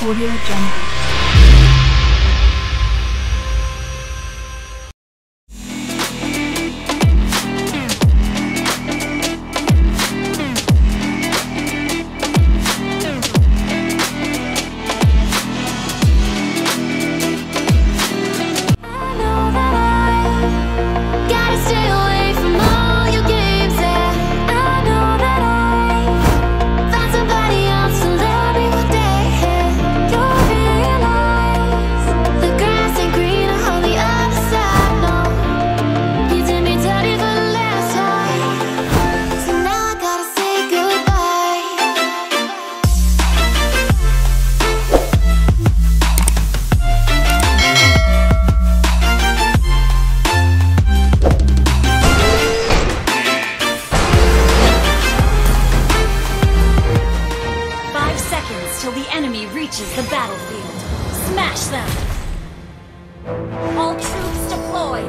Audio Jungle. Till the enemy reaches the battlefield. Smash them! All troops deployed!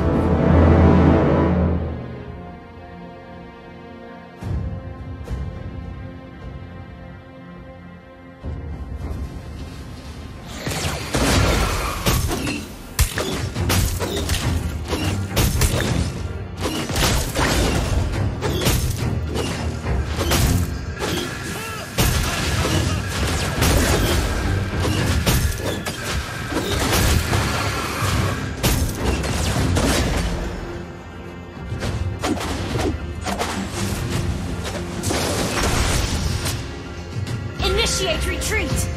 Initiate retreat!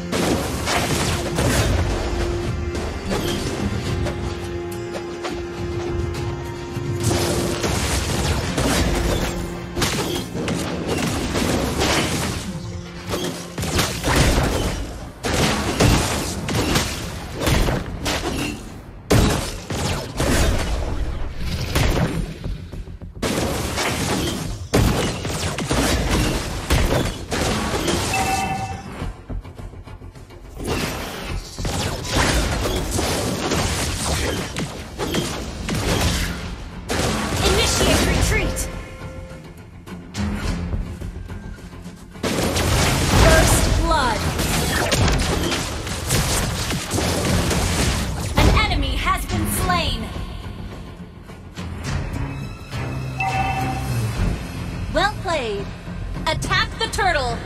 Well played. Attack the turtle!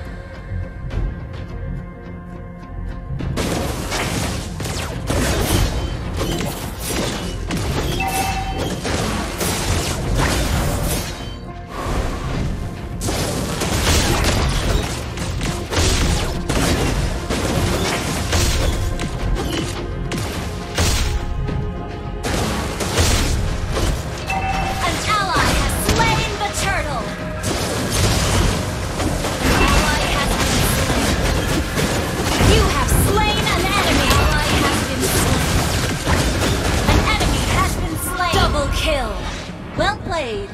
Kill. Well played.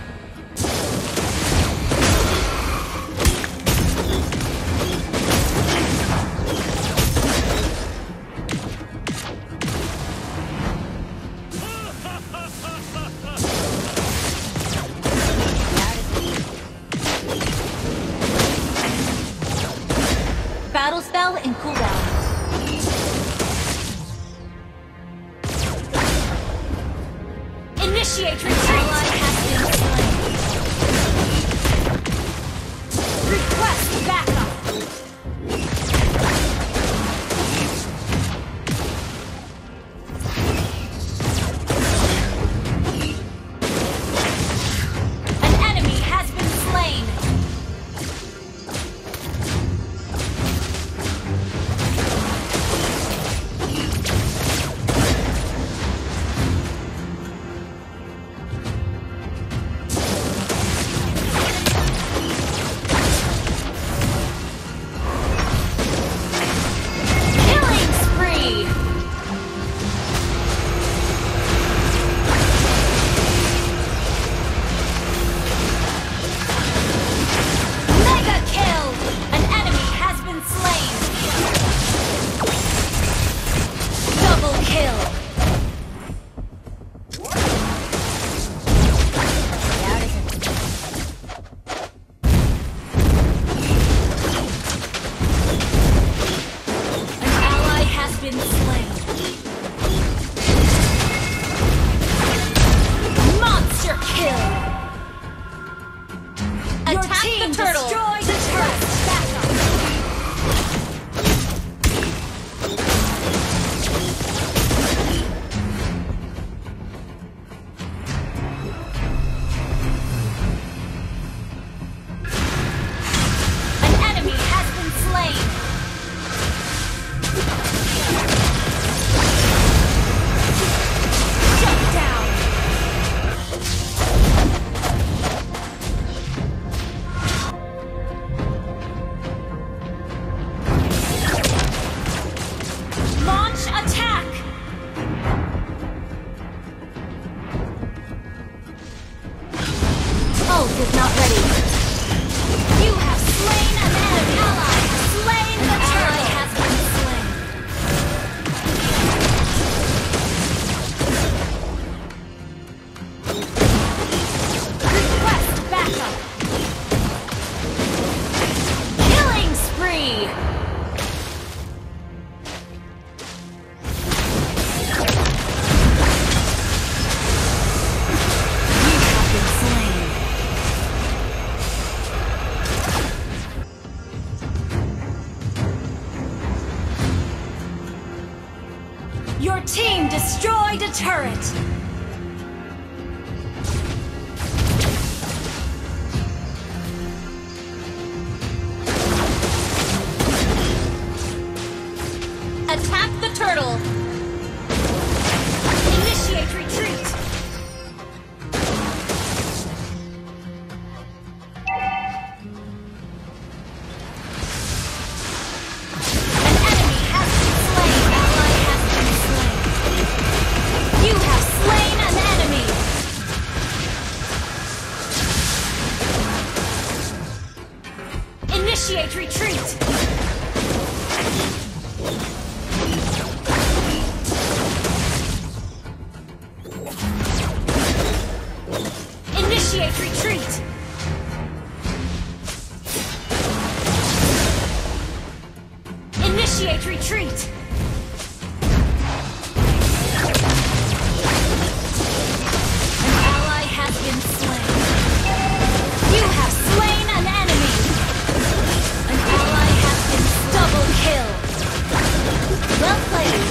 Battle spell in cooldown. Initiate retreat! Request backup! An enemy has been slain! Your team destroyed a turret! Attack the turtle! Initiate retreat! Initiate retreat! Initiate retreat! Initiate retreat! An ally has been slain. You have slain an enemy! An ally has been double kill! Well played!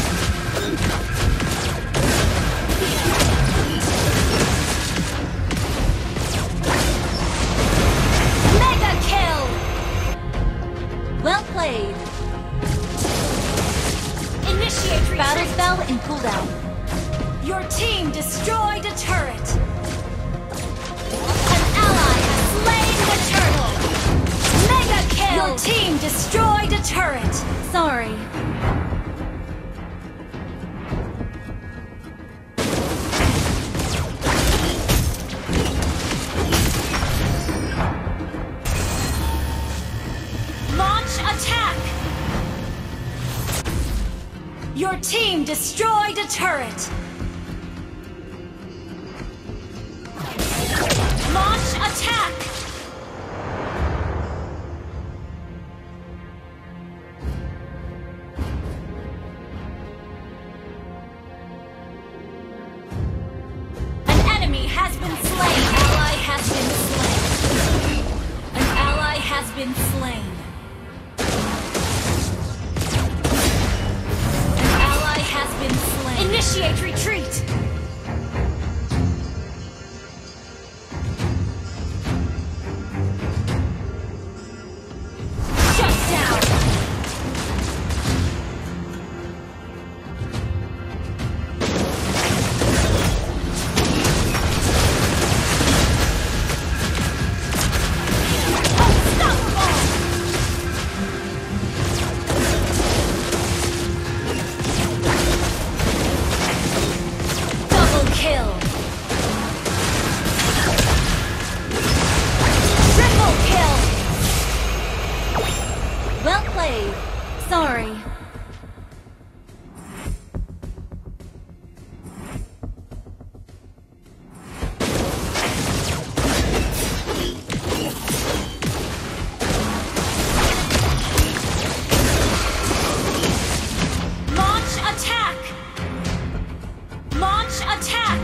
Mega kill! Well played! Initiate retreat! Battle spell in cooldown. Your team destroyed a turret! An ally has slain the turtle! Mega kill! Your team destroyed a turret! Sorry. Launch attack! Your team destroyed a turret! Launch attack! An enemy has been slain! Ally has been slain! An ally has been slain! An ally has been slain! Initiate retreat! Shut down! Unstoppable! Double kill! Triple kill! Well played. Sorry. Launch attack! Launch attack!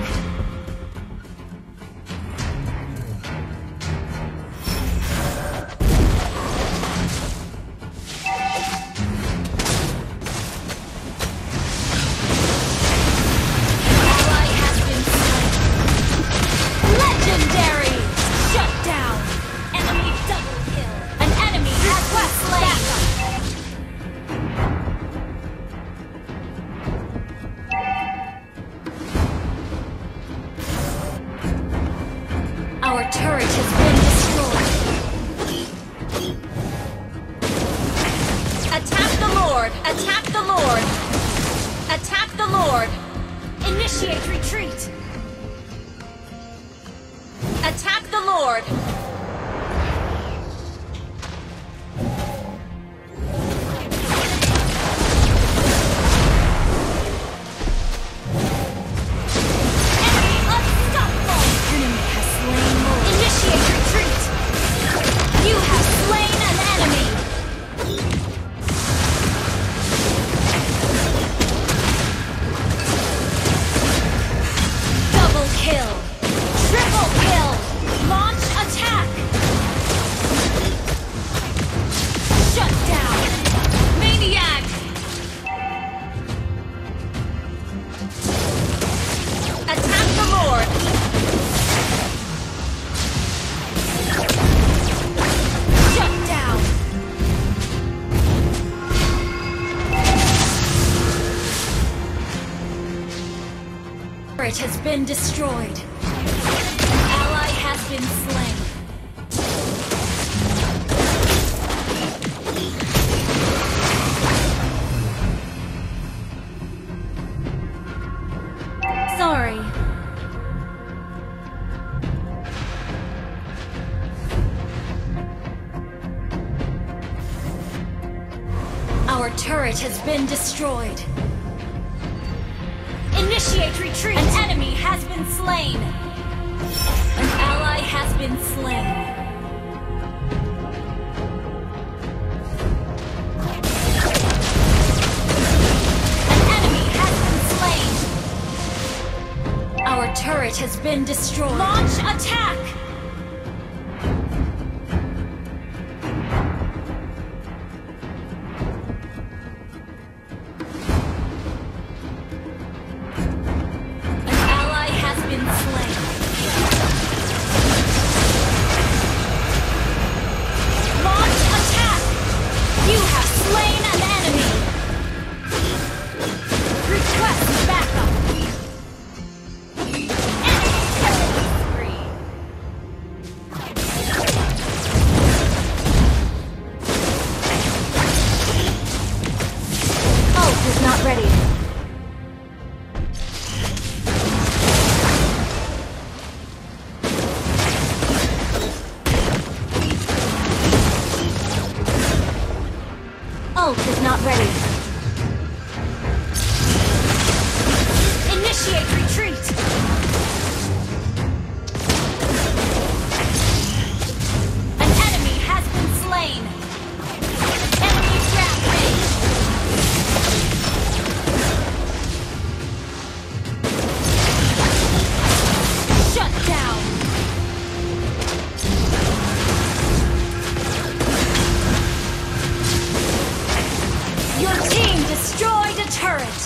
Ally has been slain. Legendary! Shut down! Enemy double kill! An enemy has been slain! Our turret has been destroyed. Attack the Lord! Attack the Lord! Attack the Lord! Initiate retreat! Attack the Lord! Enemy unstoppable! Enemy has slain Lord. Initiate retreat! You have slain an enemy! Double kill! Triple kill! Launch attack! turret has been destroyed. An ally has been slain. Sorry. Our turret has been destroyed. Initiate retreat! An enemy has been slain! An ally has been slain. An enemy has been slain! Our turret has been destroyed. Launch attack! Not ready. Ult is not ready. Initiate retreat. An enemy has been slain. Enemy rampage. Your team destroyed a turret!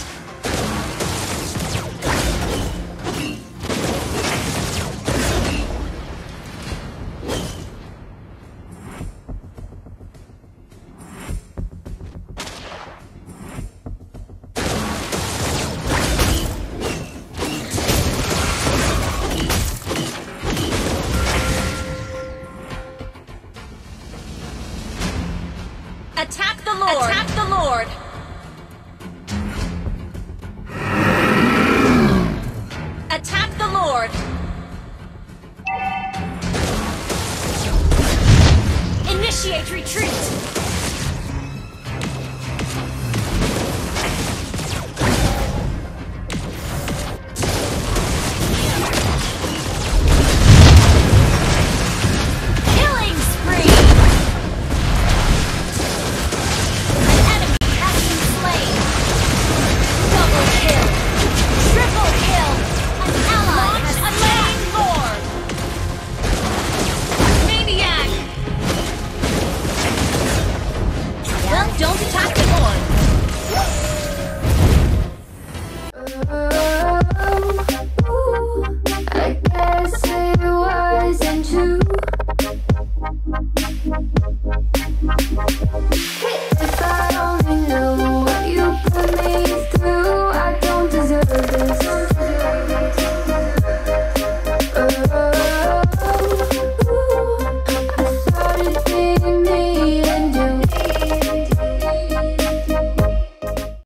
Attack the Lord! Attack the Lord! Attack the Lord! Initiate retreat!